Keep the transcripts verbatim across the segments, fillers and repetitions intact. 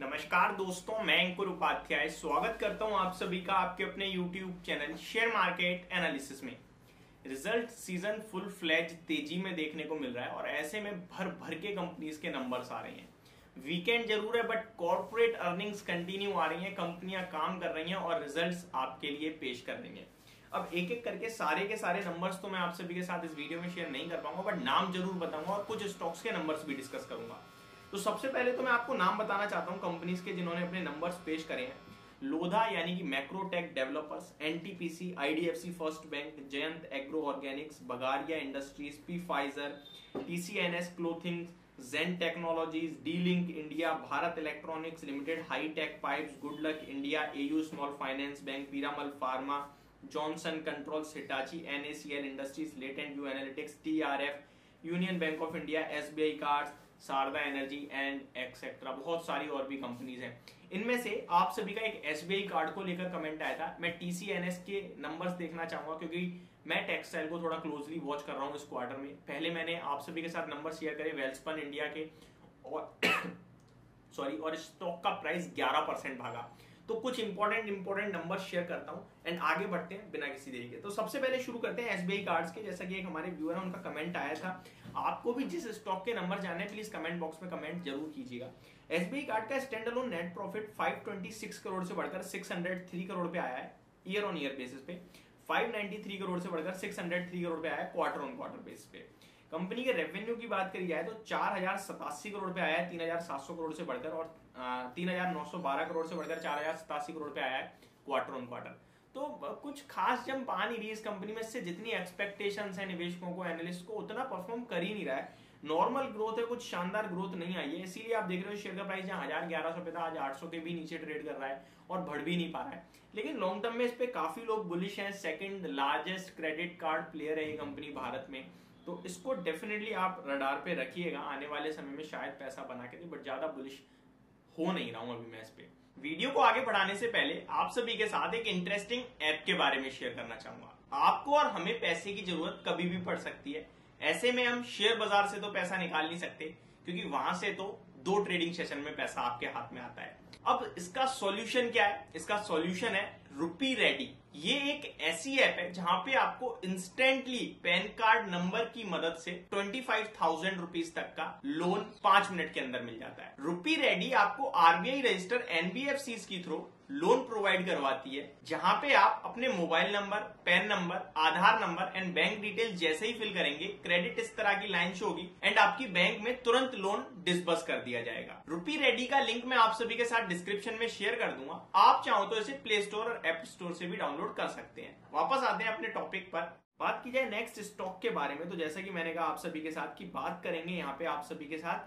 नमस्कार दोस्तों, मैं अंकुर उपाध्याय स्वागत करता हूं आप सभी का आपके अपने YouTube channel share market analysis में। रिजल्ट सीजन फुल फ्लैज तेजी में देखने को मिल रहा है और ऐसे में भर भर के कंपनीज के नंबर्स आ रहे हैं। वीकेंड जरूर है बट कॉर्पोरेट अर्निंग्स कंटिन्यू आ रही हैं, कंपनियां काम कर रही हैं और रिजल्ट्स आपके लिए पेश कर रही हैं। अब एक एक करके सारे के सारे नंबर्स तो मैं आप सभी के साथ इस वीडियो में शेयर नहीं कर पाऊंगा, बट नाम जरूर बताऊंगा और कुछ स्टॉक्स के नंबर्स भी डिस्कस करूंगा। तो सबसे पहले तो मैं आपको नाम बताना चाहता हूं कंपनीज के जिन्होंने अपने नंबर्स पेश करे हैं। लोधा यानी कि Macrotech developers, NTPC, IDFC first bank, Jayant agro organics, Bagaria industries, P Pfizer, TCNS clothing, Zen technologies, D link India, Bharat electronics limited, hitech pipes, Goodluck India, AU small finance bank, Piramal pharma, Johnson controls, Hitachi, NACL industries, latent view analytics, TRF, union bank of India, SBI cards, Sharda energy and etcetera. बहुत सारी और भी companies हैं। इनमें से आप सभी का एक एसबीआई कार्ड को लेकर कमेंट आया था। मैं टीसीएनएस के नंबर्स देखना चाहूंगा क्योंकि मैं टेक्सटाइल को थोड़ा क्लोजली वॉच कर रहा हूं इस क्वार्टर में। पहले मैंने आप सभी के साथ नंबर शेयर करे वेल्सपन इंडिया के और सॉरी और स्टॉक का प्राइस ग्यारह परसेंट भागा। तो कुछ इंपॉर्टेंट इंपॉर्टेंट नंबर शेयर करता हूं एंड आगे बढ़ते हैं बिना किसी देरी के। तो सबसे पहले शुरू करते हैं एसबीआई कार्ड्स के। जैसा कि एक हमारे व्यूअर है उनका कमेंट आया था। आपको भी जिस स्टॉक के नंबर जानने प्लीज कमेंट बॉक्स में कमेंट जरूर कीजिएगा। एसबीआई कार्ड का स्टैंड अलोन नेट प्रॉफिट पाँच सौ छब्बीस करोड़ से बढ़कर छह सौ तीन करोड़ पे आया है ईयर ऑन ईयर बेसिस पे। पाँच सौ तिरानवे करोड़ से बढ़कर छह सौ तीन करोड़ पे आया है क्वार्टर ऑन क्वार्टर बेसिस पे। कंपनी के रेवेन्यू की बात करी जाए तो चार हजार सतासी करोड़ पे आया है तीन हजार सात सौ करोड़ से बढ़कर, और तीन हजार नौ सौ बारह करोड़ से बढ़कर चार हजार सतासी करोड़ पे आया है क्वार्टर ऑन क्वार्टर। तो कुछ खास जंप आ नहीं रही इस कंपनी में से जितनी एक्सपेक्टेशंस है निवेशकों को, एनालिस्ट को, उतना परफॉर्म कर ही नहीं रहा है। नॉर्मल ग्रोथ है, कुछ शानदार ग्रोथ नहीं आई है, इसीलिए आप देख रहे हो शेयर का प्राइस जहां हजार ग्यारह सौ पे था आज आठ सौ के भी नीचे ट्रेड कर रहा है और बढ़ भी नहीं पा रहा है। लेकिन लॉन्ग टर्म में इस पे काफी लोग बुलिश हैं। Second largest credit card player है ये कंपनी भारत में, तो इसको डेफिनेटली आप रडार पे रखिएगा। आने वाले समय में शायद पैसा बना के दे, बट ज्यादा बुलिश हो नहीं रहा हूं अभी मैं इस पे। वीडियो को आगे बढ़ाने से पहले आप सभी के साथ एक इंटरेस्टिंग ऐप के बारे में शेयर करना चाहूंगा। आपको और हमें पैसे की जरूरत कभी भी पड़ सकती है। ऐसे में हम शेयर बाजार से तो पैसा निकाल नहीं सकते क्योंकि वहां से तो दो ट्रेडिंग सेशन में पैसा आपके हाथ में आता है। अब इसका सॉल्यूशन क्या है? इसका सॉल्यूशन है रुपी रेडी। ये एक ऐसी ऐप है जहां पे आपको इंस्टेंटली पैन कार्ड नंबर की मदद से पच्चीस हज़ार रुपीस तक का लोन पांच मिनट के अंदर मिल जाता है। रुपी रेडी आपको आरबीआई रजिस्टर एनबीएफसी के थ्रू लोन प्रोवाइड करवाती है, जहां पे आप अपने mobile number, PAN number, Aadhaar number and bank detail जैसे ही फिल करेंगे क्रेडिट इस तरह की लाइन शो होगी एंड आपकी बैंक में तुरंत लोन डिसबर्स कर दिया जाएगा। रुपी रेडी का लिंक मैं आप सभी के साथ डिस्क्रिप्शन में शेयर कर दूंगा। आप चाहो तो इसे प्ले स्टोर और ऐप स्टोर से भी डाउनलोड कर सकते हैं। वापस आते हैं अपने टॉपिक पर। बात की जाए नेक्स्ट स्टॉक के बारे में तो जैसा कि मैंने कहा आप सभी के साथ की बात करेंगे यहाँ पे आप सभी के साथ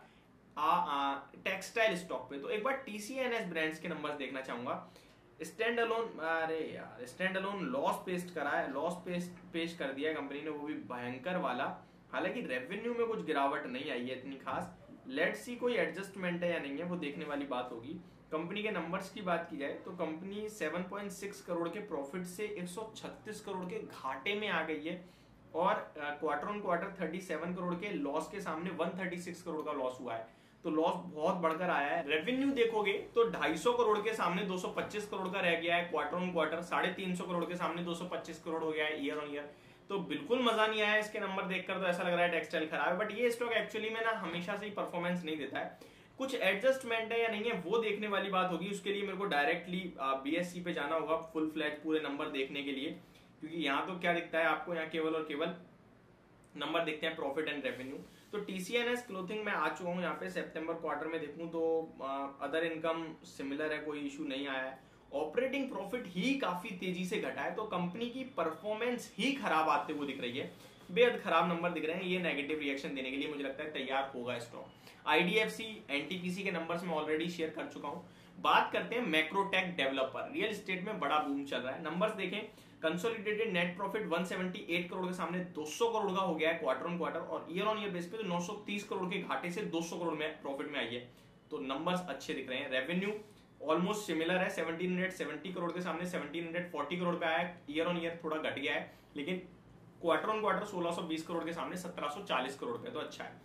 टेक्सटाइल स्टॉक पे। तो एक बार टीसीएनएस ब्रांड्स के नंबर्स देखना चाहूंगा। स्टैंड अलोन, अरे यार स्टैंड अलोन लॉस पेस्ट करा है, लॉस पेस्ट पेश कर दिया है कंपनी ने, वो भी भयंकर वाला। हालांकि रेवेन्यू में कुछ गिरावट नहीं आई है इतनी खास। लेट्स सी कोई एडजस्टमेंट है या नहीं है वो देखने वाली बात होगी। कंपनी के नंबर्स की बात की जाए तो कंपनी सात पॉइंट छह करोड़ के प्रॉफिट से एक सौ छत्तीस करोड़ के घाटे में आ गई है और क्वार्टर ऑन क्वार्टर सैंतीस करोड़ के लॉस के सामने एक सौ छत्तीस करोड़ का लॉस हुआ है। तो लॉस बहुत बढ़कर आया है। रेवेन्यू देखोगे तो दो सौ पचास करोड़ के सामने दो सौ पच्चीस करोड़ का रह गया है क्वार्टर ऑन क्वार्टर, साढ़े तीन सौ करोड़ के सामने दो सौ पच्चीस करोड़ हो गया है ईयर ऑन ईयर। तो बिल्कुल मजा नहीं आया इसके नंबर देखकर, तो ऐसा लग रहा है टेक्सटाइल खराब है। बट ये स्टॉक एक्चुअली में ना हमेशा से ही परफॉर्मेंस नहीं देता है। कुछ एडजस्टमेंट है या नहीं है वो देखने वाली बात होगी। उसके लिए मेरे को डायरेक्टली बीएससी पे जाना होगा फुल फ्लैट पूरे नंबर देखने के लिए, क्योंकि यहाँ तो क्या दिखता है आपको, यहाँ केवल और केवल नंबर देखते हैं प्रॉफिट एंड रेवेन्यू। तो टीसीएनएस क्लोथिंग में आ चुका हूँ यहाँ पे। सितंबर क्वार्टर में देखूं तो अदर इनकम सिमिलर है, कोई इशू नहीं आया है। ऑपरेटिंग प्रॉफिट ही काफी तेजी से घटा है, तो कंपनी की परफॉर्मेंस ही खराब आते हुए दिख रही है। बेहद खराब नंबर दिख रहे हैं। ये नेगेटिव रिएक्शन देने के लिए मुझे लगता है तैयार होगा स्टॉक। आईडीएफसी, एनटीपीसी के नंबर्स में ऑलरेडी शेयर कर चुका हूँ। बात करते हैं मैक्रोटेक डेवलपर। रियल एस्टेट में बड़ा बूम चल रहा है। नंबर्स देखें, कंसोलिडेटेड नेट प्रॉफिट एक सौ अठहत्तर करोड़ के सामने दो सौ करोड़ का हो गया है क्वार्टर ऑन क्वार्टर, और ईयर ऑन ईयर बेस पे तो नौ सौ तीस करोड़ के घाटे से दो सौ करोड़ में प्रॉफिट में आई है। तो नंबर्स अच्छे दिख रहे हैं। रेवेन्यू ऑलमोस्ट सिमिलर है, सत्रह सौ सत्तर करोड़ के सामने सत्रह सौ चालीस करोड़ पे आया है। ईयर ऑन ईयर थोड़ा घट गया है, लेकिन क्वार्टर ऑन क्वार्टर सोलह सौ बीस करोड़ के सामने सत्रह सौ चालीस करोड़ पे, तो अच्छा है।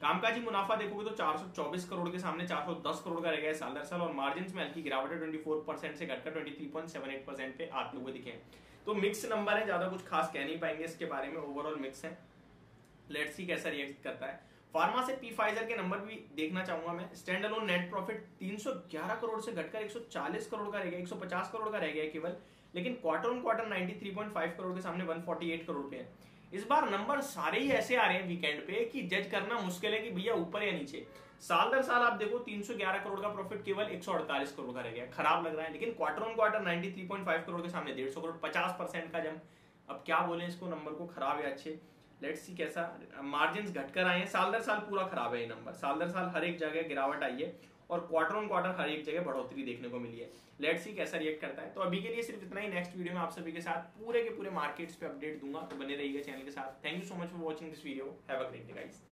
कामकाजी मुनाफा देखोगे तो चार सौ चौबीस करोड़ के सामने चार सौ दस करोड़ का रह गया साल दर साल, और मार्जिन में हल्की गिरावट है, चौबीस परसेंट से घटकर तेईस पॉइंट सात आठ परसेंट पे आते हुए दिखे। तो मिक्स नंबर है, ज्यादा कुछ खास कह नहीं पाएंगे इसके बारे में, ओवरऑल मिक्स है। लेट्स सी कैसा रिएक्ट करता है। फार्मा से पी फाइजर के नंबर भी देखना चाहूंगा मैं। स्टैंड अलोन नेट प्रॉफिट तीन सौ ग्यारह करोड़ से घटकर एक सौ चालीस करोड़ का रह गया, एक सौ पचास करोड़ का रह गया केवल, लेकिन क्वार्टर ऑन क्वार्टर तिरानवे पॉइंट पाँच करोड़ के सामने एक सौ अड़तालीस करोड़ पे है। इस बार नंबर सारे ही ऐसे आ रहे हैं वीकेंड पे कि जज करना मुश्किल है कि भैया ऊपर या नीचे। साल दर साल आप देखो तीन सौ ग्यारह करोड़ का प्रॉफिट केवल एक सौ अड़तालीस करोड़ का रह गया, खराब लग रहा है। लेकिन क्वार्टर ऑन क्वार्टर तिरानवे पॉइंट पाँच करोड़ के सामने डेढ़ सौ करोड़, पचास परसेंट का जंप। अब क्या बोले इसको नंबर को, खराब या अच्छे, लेट्स सी कैसा। मार्जिन घटकर आए हैं, साल दर साल पूरा खराब है ये नंबर, साल दर साल हर एक जगह गिरावट आई है और क्वार्टर ऑन क्वार्टर हर एक जगह बढ़ोतरी देखने को मिली है। लेट्स सी कैसा रिएक्ट करता है। तो अभी के लिए सिर्फ इतना ही, नेक्स्ट वीडियो में आप सभी के साथ पूरे के पूरे मार्केट्स पे अपडेट दूंगा, तो बने रहिएगा चैनल के साथ। Thank you so much for watching this video, have a great day guys.